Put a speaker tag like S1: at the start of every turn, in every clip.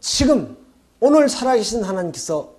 S1: 지금 오늘 살아계신 하나님께서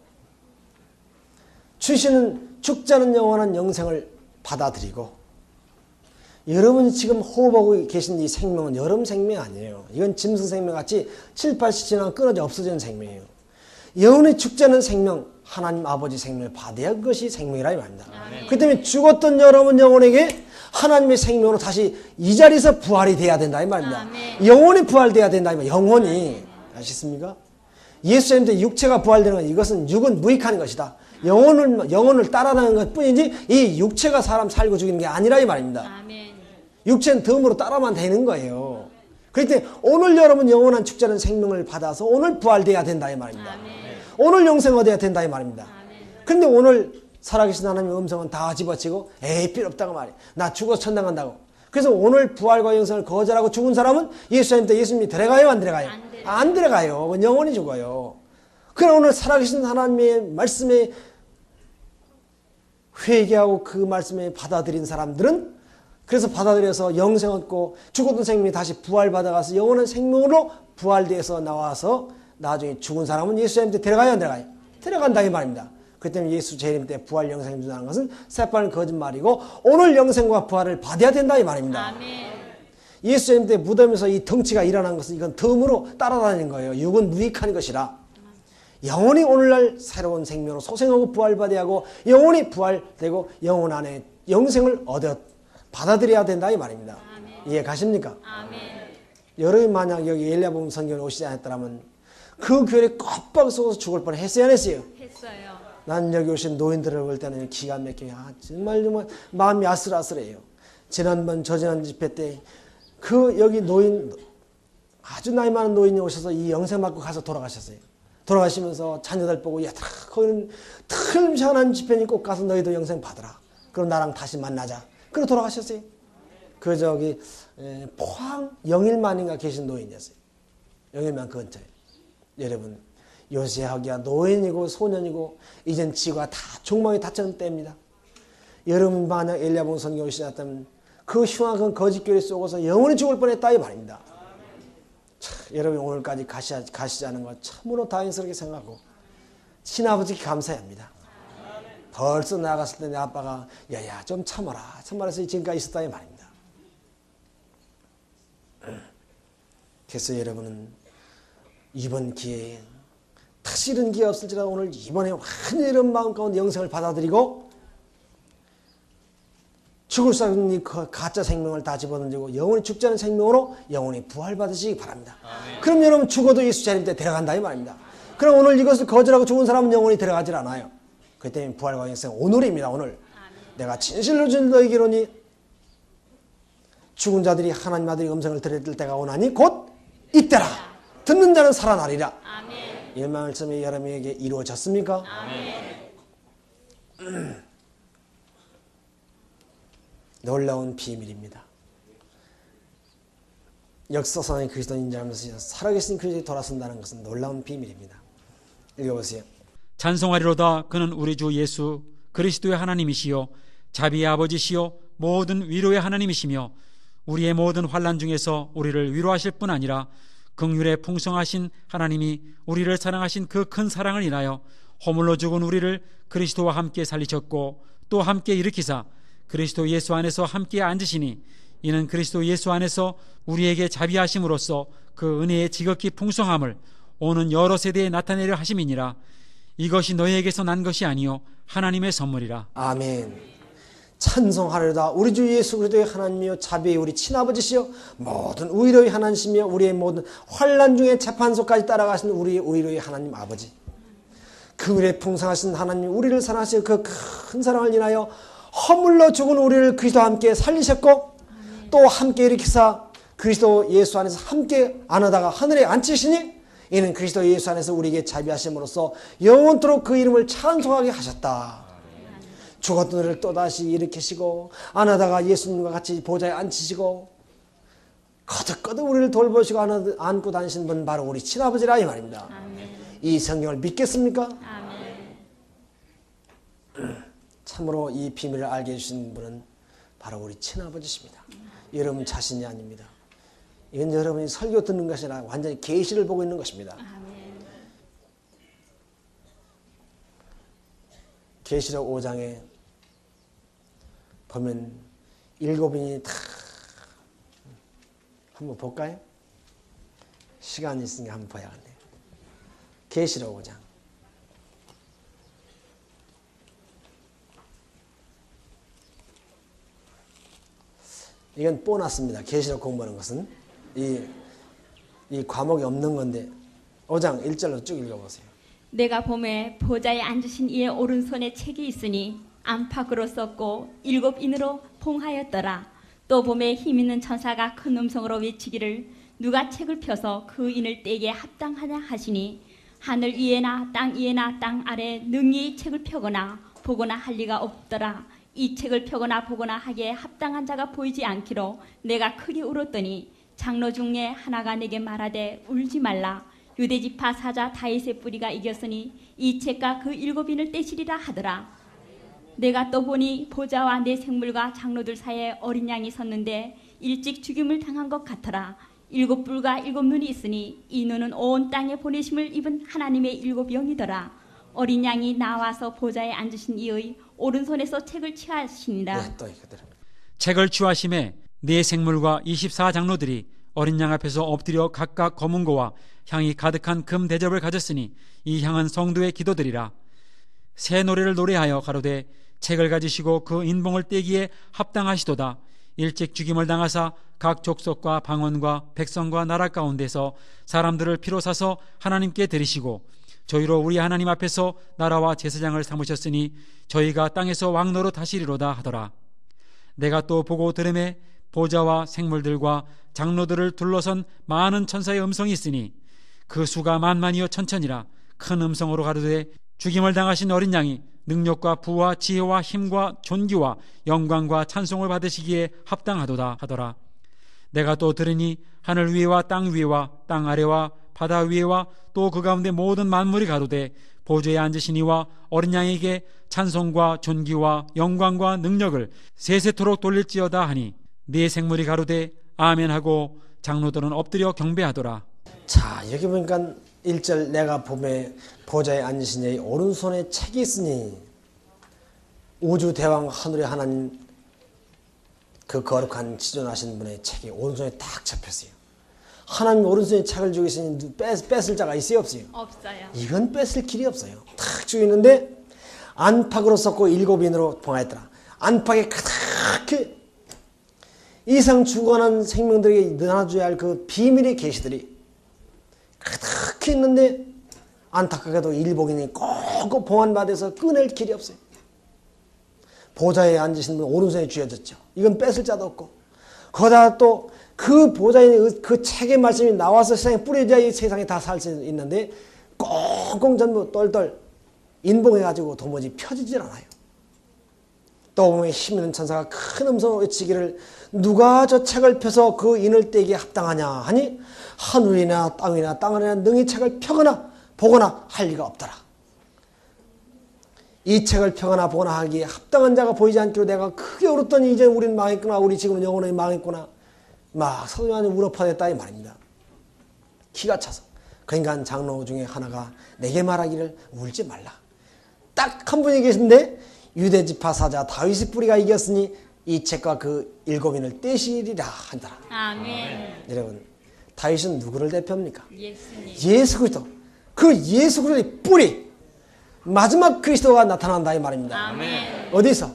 S1: 주시는 죽지 않은 영원한 영생을 받아들이고, 여러분이 지금 호흡하고 계신 이 생명은 여러분 생명이 아니에요. 이건 짐승 생명같이 7, 80 지나면 끊어져 없어지는 생명이에요. 영원히 죽지 않은 생명, 하나님 아버지 생명을 받아야 그것이 생명이라 이 말입니다. 그렇기 때문에 죽었던 여러분 영혼에게 하나님의 생명으로 다시 이 자리에서 부활이 돼야 된다 이 말입니다. 영혼이 부활돼야 된다 이 말입니다. 영혼이. 아시겠습니까? 예수님도 육체가 부활되는 건, 이것은 육은 무익한 것이다. 영혼을 따라가는 것 뿐이지 이 육체가 사람 살고 죽이는 게 아니라 이 말입니다.
S2: 아멘.
S1: 육체는 덤으로 따라만 되는 거예요. 그렇기 때문에 오늘 여러분 영원한 죽지 않은 생명을 받아서 오늘 부활돼야 된다 이 말입니다.
S2: 아멘.
S1: 오늘 영생 얻어야 된다 이 말입니다.
S2: 아멘.
S1: 그런데 오늘 살아계신 하나님의 음성은 다 집어치고 에이 필요 없다고 말이에요. 나 죽어서 천당 간다고. 그래서 오늘 부활과 영생을 거절하고 죽은 사람은 예수님이 들어가요 안 들어가요? 안 들어가요. 영원히 죽어요. 그러나 오늘 살아계신 하나님의 말씀에 회개하고 그 말씀에 받아들인 사람들은, 그래서 받아들여서 영생 얻고 죽었던 생명이 다시 부활받아가서 영원한 생명으로 부활돼서 나와서 나중에 죽은 사람은 예수님한테 들어가요 안 들어가요? 들어간다 이 말입니다. 그렇기 때문에 예수 재림 때 부활 영생을 준다는 것은 새빨간 거짓말이고 오늘 영생과 부활을 받아야 된다 이 말입니다.
S2: 아멘.
S1: 예수 재림 때 무덤에서 이 덩치가 일어난 것은 이건 덤으로 따라다니는 거예요. 육은 무익한 것이라. 영원히 오늘날 새로운 생명으로 소생하고 부활받아야 하고 영원히 부활되고 영혼 안에 영생을 받아들여야 된다 이 말입니다.
S2: 아멘.
S1: 이해 가십니까?
S2: 아멘.
S1: 여러분이 만약 여기 엘리야보음 선교에 오시지 않았더라면 그 교회에 껍박 썩어서 죽을 뻔 했어요 안 했어요?
S2: 했어요.
S1: 난 여기 오신 노인들을 볼 때는 기가 막히게 정말 마음이 아슬아슬해요. 지난번 저지난 집회 때 그 여기 노인, 아주 나이 많은 노인이 오셔서 이 영생 받고 가서 돌아가셨어요. 돌아가시면서 자녀들 보고, 야, 거기는 틈시한한 집회니 꼭 가서 너희도 영생 받으라. 그럼 나랑 다시 만나자. 그러고 돌아가셨어요. 그 저기 포항 영일만인가 계신 노인이었어요. 영일만 근처에. 여러분, 요새하기야 노인이고 소년이고 이젠 지구가 다 종말이 닫혀는 때입니다. 여러분 만약 엘리야보음 선교 오시지 않았다면 그 흉악한 거짓교리 속에서 영원히 죽을 뻔했다 이 말입니다. 참, 여러분 오늘까지 가시자는 것 참으로 다행스럽게 생각하고 친아버지께 감사합니다. 벌써 나갔을 때 내 아빠가 야야 좀 참아라 참아라서 지금까지 있었다 이 말입니다. 그래서 여러분은 이번 기회에 다시 이런 기회 없을지라도 오늘 이번에 완전히 이런 마음 가운데 영생을 받아들이고 죽을 수 없는 가짜 생명을 다 집어던지고 영원히 죽지 않은 생명으로 영원히 부활받으시기 바랍니다. 아멘. 그럼 여러분 죽어도 예수 재림 때 들어간다 이 말입니다. 그럼 오늘 이것을 거절하고 죽은 사람은 영원히 들어가질 않아요. 그렇기 때문에 부활과 영생 오늘입니다. 오늘. 아멘. 내가 진실로 준 너희기로니 죽은 자들이 하나님 아들의 음성을 들을 때가 오나니 곧 이때라. 듣는 자는 살아나리라.
S2: 아멘.
S1: 이 말씀이 여러분에게 이루어졌습니까?
S2: 아멘.
S1: 놀라운 비밀입니다. 역사상의 그리스도인 인자하면서 살아계신 그리스도에 돌아선다는 것은 놀라운 비밀입니다. 읽어보세요.
S3: 찬송하리로다. 그는 우리 주 예수 그리스도의 하나님이시요 자비의 아버지시요 모든 위로의 하나님이시며 우리의 모든 환난 중에서 우리를 위로하실 뿐 아니라 긍휼에 풍성하신 하나님이 우리를 사랑하신 그 큰 사랑을 인하여 허물로 죽은 우리를 그리스도와 함께 살리셨고 또 함께 일으키사 그리스도 예수 안에서 함께 앉으시니 이는 그리스도 예수 안에서 우리에게 자비하심으로써 그 은혜의 지극히 풍성함을 오는 여러 세대에 나타내려 하심이니라. 이것이 너희에게서 난 것이 아니요 하나님의 선물이라.
S1: 아멘. 찬송하리로다. 우리 주 예수 그리스도의 하나님이여 자비의 우리 친아버지시여 모든 의로의 하나님이시며 우리의 모든 환난 중에 재판소까지 따라가신 우리의 의로의 하나님 아버지, 그 은혜 풍성하신 하나님 우리를 사랑하시고 그 큰 사랑을 인하여 허물로 죽은 우리를 그리스도와 함께 살리셨고 또 함께 일으키사 그리스도 예수 안에서 함께 안으다가 하늘에 앉히시니 이는 그리스도 예수 안에서 우리에게 자비하심으로써 영원토록 그 이름을 찬송하게 하셨다. 죽었던 우리를 또다시 일으키시고 안으다가 예수님과 같이 보좌에 앉히시고 거듭거듭 우리를 돌보시고 안고 다니신 분 바로 우리 친아버지라 이 말입니다.
S2: 아멘.
S1: 이 성경을 믿겠습니까?
S2: 아멘.
S1: 참으로 이 비밀을 알게 해주신 분은 바로 우리 친아버지십니다. 여러분 자신이 아닙니다. 이건 여러분이 설교 듣는 것이 아니라 완전히 계시를 보고 있는 것입니다.
S2: 아멘.
S1: 계시록 5장에 보면 7인이 다 한번 볼까요? 시간이 있으니까 한번 봐야겠네요. 계시록 5장. 이건 뽀났습니다. 계시록 공부하는 것은 이 과목이 없는 건데 5장 1절로 쭉 읽어보세요.
S2: 내가 봄에 보좌에 앉으신 이의 오른손에 책이 있으니 안팎으로 썼고 7인으로 봉하였더라. 또 봄에 힘있는 천사가 큰 음성으로 외치기를 누가 책을 펴서 그 인을 떼기에 합당하냐 하시니 하늘 위에나 땅 위에나 땅 아래 능히 책을 펴거나 보거나 할 리가 없더라. 이 책을 펴거나 보거나 하기에 합당한 자가 보이지 않기로 내가 크게 울었더니 장로 중에 하나가 내게 말하되 울지 말라. 유대지파 사자 다윗의 뿌리가 이겼으니 이 책과 그 7인을 떼시리라 하더라. 내가 또 보니 보좌와 내 생물과 장로들 사이에 어린 양이 섰는데 일찍 죽임을 당한 것 같더라. 7뿔과 7눈이 있으니 이 눈은 온 땅에 보내심을 입은 하나님의 7영이더라. 어린 양이 나와서 보좌에 앉으신 이의 오른손에서 책을 취하시니라.
S1: 네, 또 그대로.
S3: 책을 취하심에 네 생물과 24장로들이 어린 양 앞에서 엎드려 각각 검은 고와 향이 가득한 금 대접을 가졌으니 이 향은 성도의 기도들이라. 새 노래를 노래하여 가로되 책을 가지시고 그 인봉을 떼기에 합당하시도다. 일찍 죽임을 당하사 각 족속과 방언과 백성과 나라 가운데서 사람들을 피로 사서 하나님께 드리시고 저희로 우리 하나님 앞에서 나라와 제사장을 삼으셨으니 저희가 땅에서 왕노로 다시리로다 하더라. 내가 또 보고 들음에 보좌와 생물들과 장로들을 둘러선 많은 천사의 음성이 있으니 그 수가 만만이요 천천이라. 큰 음성으로 가로되 죽임을 당하신 어린 양이 능력과 부와 지혜와 힘과 존귀와 영광과 찬송을 받으시기에 합당하도다 하더라. 내가 또 들으니 하늘 위에와 땅 위에와 땅 아래와 바다 위에와 또 그 가운데 모든 만물이 가로되 보좌에 앉으신 이와 어린 양에게 찬송과 존귀와 영광과 능력을 세세토록 돌릴지어다 하니 네 생물이 가로되 아멘하고 장로들은 엎드려 경배하더라.
S1: 자, 여기 보니까 1절 내가 봄에 보좌에 앉으신 이의 오른손에 책이 있으니 우주 대왕 하늘의 하나님 그 거룩한 지존하신 분의 책이 오른손에 딱 잡혔어요. 하나님 오른손에 책을 쥐고 있으니 뺏을 자가 있어요, 없어요?
S2: 없어요.
S1: 이건 뺏을 길이 없어요. 탁 쥐고 있는데 안팎으로 썼고 7인으로 봉하였더라. 안팎에 가득히 이상 죽어가는 생명들에게 나눠줘야 할 그 비밀의 계시들이 가득히 있는데 안타깝게도 일복인이 꼭꼭 봉안받아서 꺼낼 길이 없어요. 보좌에 앉으신 분 오른손에 쥐어졌죠. 이건 뺏을 자도 없고 거기다 또 그 보좌에 그 책의 말씀이 나와서 세상에 뿌려져야 이 세상에 다 살 수 있는데 꽁꽁 전부 똘똘 인봉해가지고 도무지 펴지질 않아요. 또 보면 힘있는 천사가 큰 음성으로 외치기를 누가 저 책을 펴서 그 인을 떼기에 합당하냐 하니 하늘이나 땅이나 땅 아래나 능히 책을 펴거나 보거나 할 리가 없더라. 이 책을 펴거나 보거나 하기에 합당한 자가 보이지 않기로 내가 크게 울었더니 이제 우리는 망했구나. 우리 지금 영혼이 망했구나. 막 서두만이 울어퍼냈다 이 말입니다. 기가 차서. 그러니까 장로 중에 하나가 내게 말하기를 울지 말라. 딱 한 분이 계신데 유대지파 사자 다윗의 뿌리가 이겼으니 이 책과 그 7인을 떼시리라 한다라.
S2: 아멘.
S1: 여러분, 다윗은 누구를 대표합니까?
S2: 예수님.
S1: 예수 그리스도. 그 예수 그리스도의 뿌리, 마지막 그리스도가 나타난다 이 말입니다.
S2: 아멘.
S1: 어디서?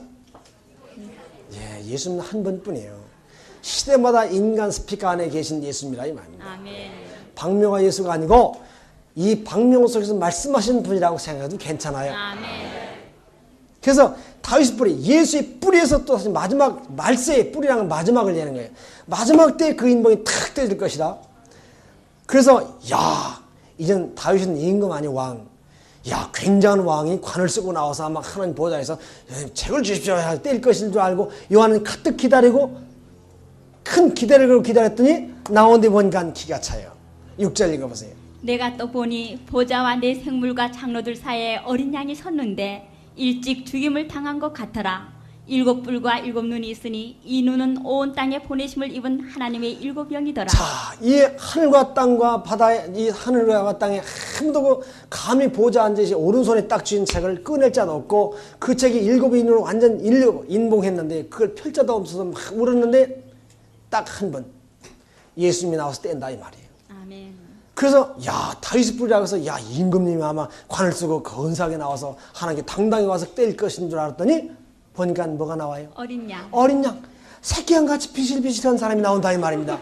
S1: 예수는 한 번뿐이에요. 시대마다 인간 스피커 안에 계신 예수입니다 이 말입니다.
S2: 아멘.
S1: 박명화 예수가 아니고 이 박명호 속에서 말씀하시는 분이라고 생각해도 괜찮아요.
S2: 아멘.
S1: 그래서 다윗의 뿌리, 예수의 뿌리에서 또 마지막 말세의 뿌리라는 마지막을 얘기하는 거예요. 마지막 때 그 인봉이 탁 떼질 것이다. 그래서 이젠 다윗은 임금 아니 왕. 굉장한 왕이 관을 쓰고 나와서 막 하나님 보좌에서 책을 주십시오 해서 뗄 것인 줄 알고 요한은 가득 기다리고 큰 기대를 기다렸더니 나오는데 보니까 기가 차요. 6절 읽어보세요.
S2: 내가 또 보니 보좌와 내 생물과 장로들 사이에 어린 양이 섰는데 일찍 죽임을 당한 것 같더라. 일곱 뿔과 일곱 눈이 있으니 이 눈은 온 땅에 보내심을 입은 하나님의 일곱 영이더라.
S1: 자, 이 하늘과 땅과 바다에, 이 하늘과 땅에 아무도 감히 보좌 앉으시 오른손에 딱 쥐인 책을 꺼낼 자도 없고, 그 책이 일곱 인으로 완전 인봉했는데 그걸 펼 자도 없어서 막 울었는데 딱 한 번 예수님이 나와서 뗀다 이 말이에요.
S2: 아멘.
S1: 그래서 야, 다윗의 뿔이라고 해서 야, 임금님이 아마 관을 쓰고 건사하게 나와서 하나님께 당당히 와서 뗄 것인 줄 알았더니 보니까 뭐가 나와요?
S2: 어린 양.
S1: 어린 양, 새끼양같이 비실비실한 사람이 나온다 이 말입니다.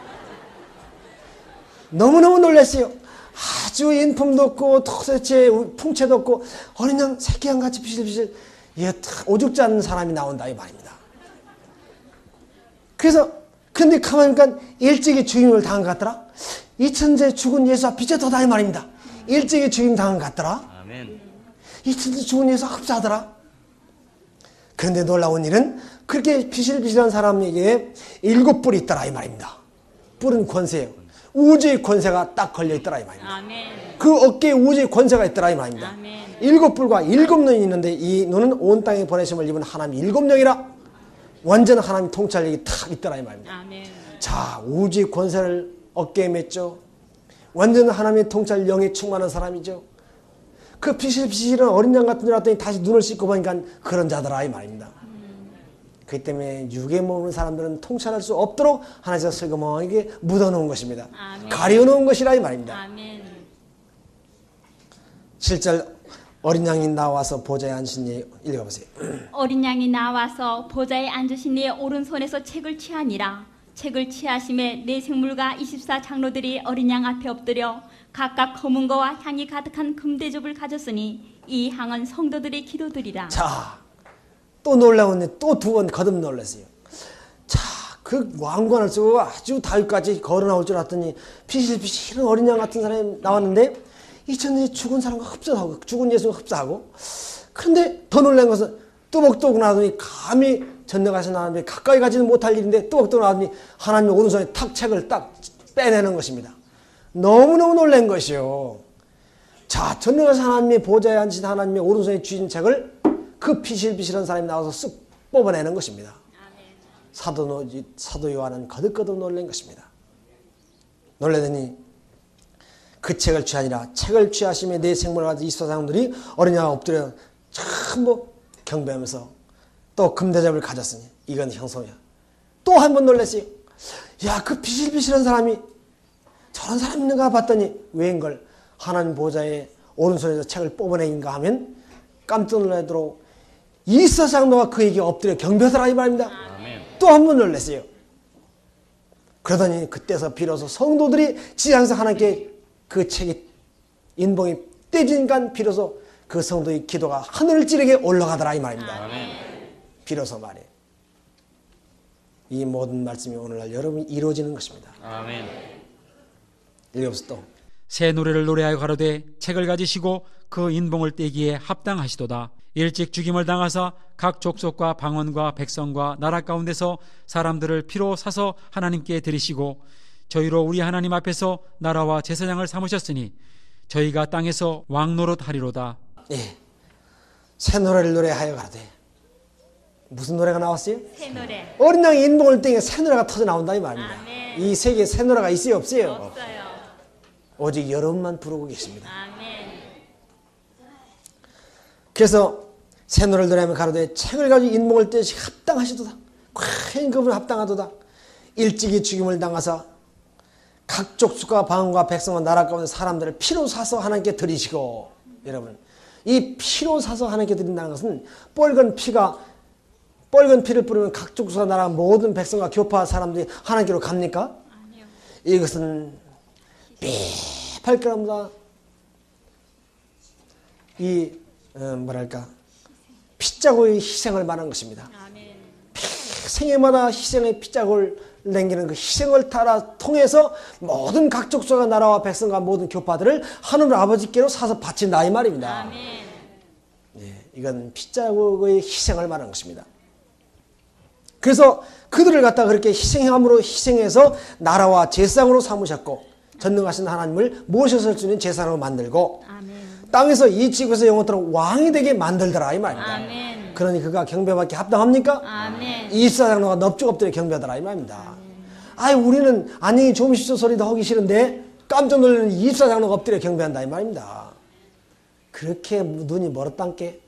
S1: 너무너무 놀랐어요. 아주 인품도 없고 도대체 풍채도 없고 어린 양, 새끼양같이 비실비실, 오죽지 않는 사람이 나온다 이 말입니다. 그래서 근데 가만히 보니까 일찍이 죽임을 당한 것 같더라. 2000세 죽은 예수와 비슷하다 이 말입니다. 일찍이 죽임 당한 것 같더라.
S4: 아멘.
S1: 2000세 죽은 예수와 흡사하더라. 그런데 놀라운 일은 그렇게 비실비실한 사람에게 일곱 뿔이 있더라 이 말입니다. 뿔은 권세예요. 우주의 권세가 딱 걸려있더라 이 말입니다.
S2: 아멘.
S1: 그 어깨에 우주의 권세가 있더라 이 말입니다.
S2: 아멘.
S1: 일곱 뿔과 일곱 눈이 있는데 이 눈은 온 땅에 보내심을 입은 하나님 일곱 영이라 완전 하나님 통찰력이 탁 있더라 이 말입니다.
S2: 아멘.
S1: 자, 우주의 권세를 어깨에 맸죠. 완전 하나님의 통찰 영에 충만한 사람이죠. 그 비실비실한 어린 양 같은 줄 알았더니 다시 눈을 씻고 보니까 그런 자더라 이 말입니다. 그렇기 때문에 육에 머무는 사람들은 통찰할 수 없도록 하나님께서 슬그머하게 묻어놓은 것입니다.
S2: 아멘.
S1: 가려놓은 것이라 이 말입니다.
S2: 아멘.
S1: 7절 어린 양이 나와서 보좌에 앉으신 이 읽어보세요.
S2: 어린 양이 나와서 보좌에 앉으신 이의 오른손에서 책을 취하니라. 책을 취하심에 네 생물과 24장로들이 어린 양 앞에 엎드려 각각 검은 거와 향이 가득한 금대접을 가졌으니 이 향은 성도들의 기도들이라.
S1: 자, 또 놀라운 일, 또 두 번 거듭 놀랐어요. 자, 그 왕관을 쓰고 아주 다윗같이 걸어 나올 줄 알았더니 비실비실한 어린 양 같은 사람이 나왔는데 2000년에 죽은 사람과 흡사하고 죽은 예수가 흡사하고, 그런데 더 놀란 것은 뚜벅뚜벅 나더니 감히 전능하신 하나님이 가까이 가지는 못할 일인데 뚜벅뚜벅 나더니 하나님의 오른손에 탁 책을 딱 빼내는 것입니다. 너무너무 놀란 것이요. 자, 전능하신 하나님의 보좌에 앉으신 하나님의 오른손에 쥐인 책을 그 비실비실한 사람이 나와서 쓱 뽑아내는 것입니다. 사도 요한은 거듭거듭 놀란 것입니다. 놀라더니 그 책을 취하니라. 책을 취하심에 네 생물을 가진 24장들이 어린 양에 엎드려 전부 경배하면서 또 금대접을 가졌으니 이건 형성이야. 또 한 번 놀랐어요. 야, 그 비실비실한 사람이 저런 사람 있는가 봤더니 왜인걸 하나님 보좌에 오른손에서 책을 뽑아내긴가 하면 깜짝 놀라도록 24장로가 그에게 엎드려 경배하더라 이 말입니다. 또 한 번 놀랐어요. 그러더니 그때서 비로소 성도들이 지상에서 하나님께 그 책이 인봉이 떼진간 비로소 그 성도의 기도가 하늘을 찌르게 올라가더라 이 말입니다.
S4: 아멘.
S1: 비로소 말이에요. 이 모든 말씀이 오늘날 여러분이 이루어지는 것입니다.
S4: 아멘.
S1: 읽어보세요 또.
S3: 새 노래를 노래하여 가로되 책을 가지시고 그 인봉을 떼기에 합당하시도다. 일찍 죽임을 당하사 각 족속과 방언과 백성과 나라 가운데서 사람들을 피로 사서 하나님께 드리시고 저희로 우리 하나님 앞에서 나라와 제사장을 삼으셨으니 저희가 땅에서 왕노릇 하리로다.
S1: 예. 새 노래를 노래하여 가로되. 무슨 노래가 나왔어요?
S2: 새 노래.
S1: 어린 양이 인봉을 떼기에 새 노래가 터져 나온다 이 말입니다.
S2: 아멘.
S1: 이 세계에 새 노래가 있어요 없어요?
S2: 없어요.
S1: 오직 여러분만 부르고 계십니다.
S2: 아멘.
S1: 그래서 새 노래를 노래하면 가로되 책을 가지고 인봉을 떼시 합당하시도다. 과연 그분 합당하도다. 일찍이 죽임을 당하사 각 족속과 방언과 백성과 나라 가운데 사람들을 피로 사서 하나님께 드리시고, 여러분 이 피로 사서 하나님께 드린다는 것은 뻘건 피를 뿌리면 각 족속과 나라 모든 백성과 교파 사람들이 하나님께로 갑니까?
S2: 아니요.
S1: 이것은 비팔그람보다 이 뭐랄까 핏자국의 희생을 말하는 것입니다.
S2: 아멘.
S1: 생애마다 희생의 핏자국을 남기는 그 희생을 통해서 모든 각 족속과 나라와 백성과 모든 교파들을 하늘 아버지께로 사서 바친다 이 말입니다.
S2: 아멘.
S1: 예, 이건 핏자국의 희생을 말하는 것입니다. 그래서 그들을 갖다 그렇게 희생함으로 희생해서 나라와 제사장으로 삼으셨고 전능하신 하나님을 모셔설 수 있는 제사장으로 만들고
S2: 아멘.
S1: 땅에서 이 지구에서 영원토록 왕이 되게 만들더라 이 말입니다.
S2: 아멘.
S1: 그러니 그가 경배받기 합당합니까?
S2: 아멘.
S1: 24장로가 넙죽 엎드려 경배하더라 이 말입니다. 아이 우리는 안녕히 주무십시오 소리도 하기 싫은데 깜짝 놀라는 24장로가 엎드려 경배한다 이 말입니다. 그렇게 눈이 멀었단께.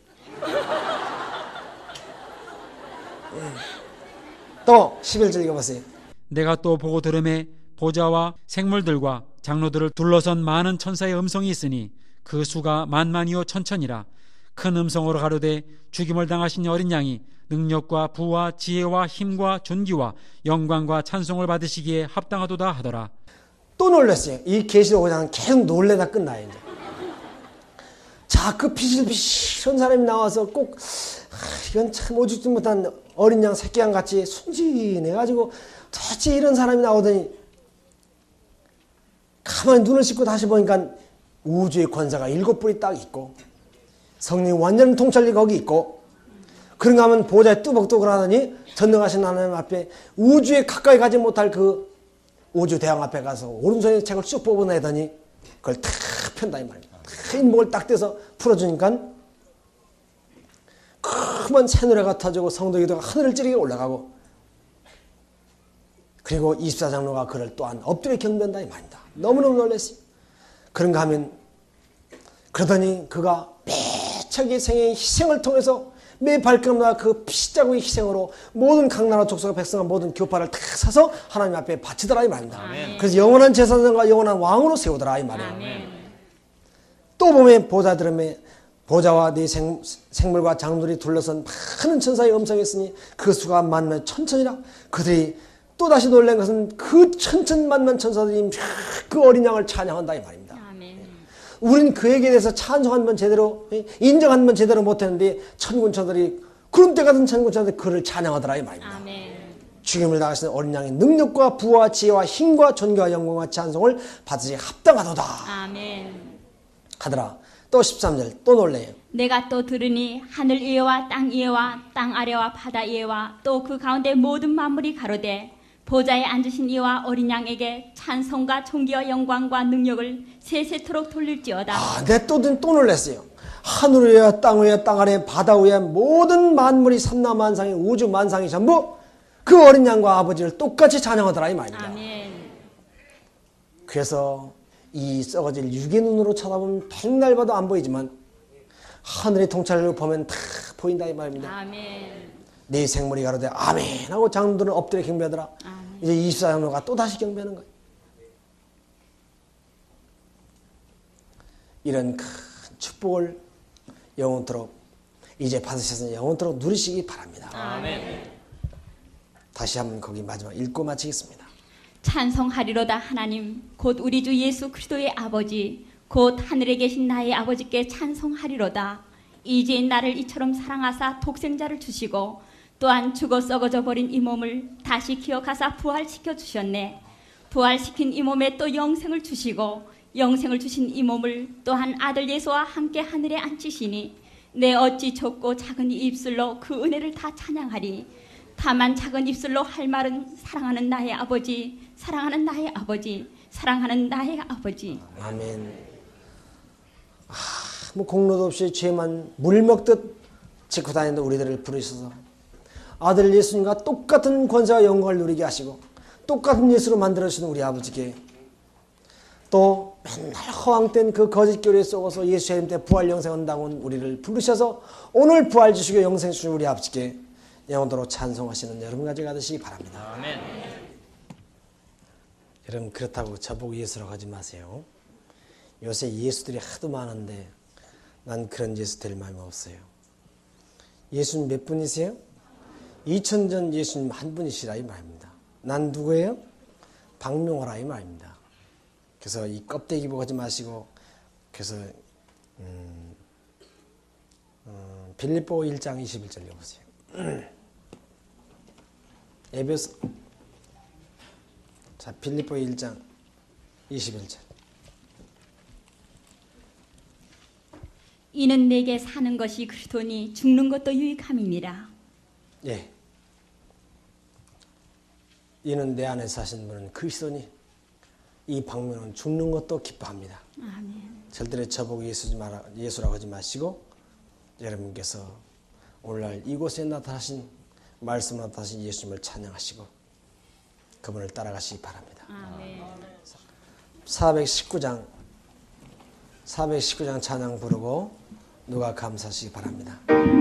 S1: 또 11절 읽어보세요.
S3: 내가 또 보고 들음에 보좌와 생물들과 장로들을 둘러선 많은 천사의 음성이 있으니 그 수가 만만이요 천천이라. 큰 음성으로 가로되 죽임을 당하신 어린 양이 능력과 부와 지혜와 힘과 존귀와 영광과 찬송을 받으시기에 합당하도다 하더라.
S1: 또 놀랐어요. 이 계시록 5장은 계속 놀래다 끝나요. 이제. 자, 그 비실비실한 사람이 나와서 꼭 이건 참 오죽지 못한 어린 양 새끼 양 같이 순진해가지고 도대체 이런 사람이 나오더니 가만히 눈을 씻고 다시 보니까 우주의 권세가 7불이 딱 있고 성령이 완전 통찰이 거기 있고 그런가 하면 보좌에 뚜벅뚜벅 하더니 전능하신 하나님 앞에 우주에 가까이 가지 못할 그 우주 대왕 앞에 가서 오른손에 책을 쭉 뽑아내더니 그걸 탁 편다 이 말입니다. 목을 딱 떼서 풀어주니까 큰 새노래가 터지고 성도 기도가 하늘을 찌르게 올라가고 그리고 24장로가 그를 또한 엎드려 경배한다 이 말입니다. 너무너무 놀랐어요. 그런가 하면 그러더니 그가 매척의 생의 희생을 통해서 매 발걸음마다 그 피자국의 희생으로 모든 각 나라 족속과 백성과 모든 교파를 다 사서 하나님 앞에 바치더라 이 말입니다.
S2: 아멘.
S1: 그래서 영원한 제사장과 영원한 왕으로 세우더라 이 말이에요.
S2: 아멘.
S1: 또 보면 보좌와 네 생물과 장들이 둘러선 많은 천사의 음성이 있으니 그 수가 만만 천천이라. 그들이 또다시 놀란 것은 그 천천만만 천사들이 그 어린 양을 찬양한다 이 말입니다.
S2: 아멘.
S1: 우리는 그에게 대해서 찬송 한 번 제대로 인정 한 번 제대로 못했는데 천군천사들이 구름대 같은 천군천사들이 그를 찬양하더라 이 말입니다.
S2: 아멘.
S1: 죽임을 당하시는 어린 양의 능력과 부와 지혜와 힘과 존귀와 영광과 찬송을 받으시 합당하도다
S2: 아멘.
S1: 하더라. 또 13절 또 놀래요.
S2: 내가 또 들으니 하늘 위에와 땅 위에와 땅 아래와 바다 위에와 또 그 가운데 모든 만물이 가로되 보좌에 앉으신 이와 어린 양에게 찬송과 존귀와 영광과 능력을 세세토록 돌릴지어다.
S1: 내 또 놀랐어요. 하늘 위에 땅 위에 땅 아래 바다 위에 모든 만물이 삼라만상의 우주 만상이 전부 그 어린 양과 아버지를 똑같이 찬양하더라 이 말입니다.
S2: 아멘.
S1: 그래서 이 썩어질 육의 눈으로 쳐다보면 백날 봐도 안 보이지만 하늘의 통찰을 보면 다 보인다 이 말입니다.
S2: 아멘.
S1: 네 생물이 가로되 아멘 하고 장로들은 엎드려 경배하더라.
S2: 아멘.
S1: 이제 24장로가 또다시 경배하는 거예요. 이런 큰 축복을 영원토록 이제 받으셔서 영원토록 누리시기 바랍니다.
S2: 아멘.
S1: 다시 한번 거기 마지막 읽고 마치겠습니다.
S2: 찬송하리로다 하나님 곧 우리 주 예수 그리스도의 아버지 곧 하늘에 계신 나의 아버지께 찬송하리로다. 이제 나를 이처럼 사랑하사 독생자를 주시고 또한 죽어 썩어져 버린 이 몸을 다시 기억하사 부활시켜 주셨네. 부활시킨 이 몸에 또 영생을 주시고 영생을 주신 이 몸을 또한 아들 예수와 함께 하늘에 앉히시니 내 어찌 좁고 작은 이 입술로 그 은혜를 다 찬양하리. 다만 작은 입술로 할 말은 사랑하는 나의 아버지, 사랑하는 나의 아버지, 사랑하는 나의 아버지.
S1: 아멘. 아무 공로도 없이 죄만 물 먹듯 짚고 다니는 우리들을 부르셔서 아들 예수님과 똑같은 권세와 영광을 누리게 하시고 똑같은 예수로 만들어주시는 우리 아버지께 또 맨날 허황된 그 거짓 교리에 속아서 예수 이름 때 부활 영생 한다고 우리를 부르셔서 오늘 부활 주시고 영생 주신 우리 아버지께 영원토록 찬송하시는 여러분 가지고 가시기 바랍니다.
S4: 아멘.
S1: 여러분 그렇다고 저보고 예수라고 하지 마세요. 요새 예수들이 하도 많은데 난 그런 예수 될 마음이 없어요. 예수님 몇 분이세요? 2000전 예수님 한 분이시라 이 말입니다. 난 누구예요? 박명호라 이 말입니다. 그래서 이 껍데기 보고 하지 마시고 그래서 빌립보 1장 21절 읽어보세요. 에베소 자 빌립보 1장 21절
S2: 이는 내게 사는 것이 그리스도니 죽는 것도 유익함이니라.
S1: 예. 이는 내 안에 사신 분은 그리스도니 이 방면은 죽는 것도 기뻐합니다.
S2: 아멘.
S1: 절대로 저보고 예수라고 하지 마시고 여러분께서 오늘날 이곳에 나타나신 말씀으로 나타나신 예수님을 찬양하시고 그분을 따라가시기 바랍니다.
S2: 아멘.
S1: 419장 찬양 부르고 누가 감사하시기 바랍니다.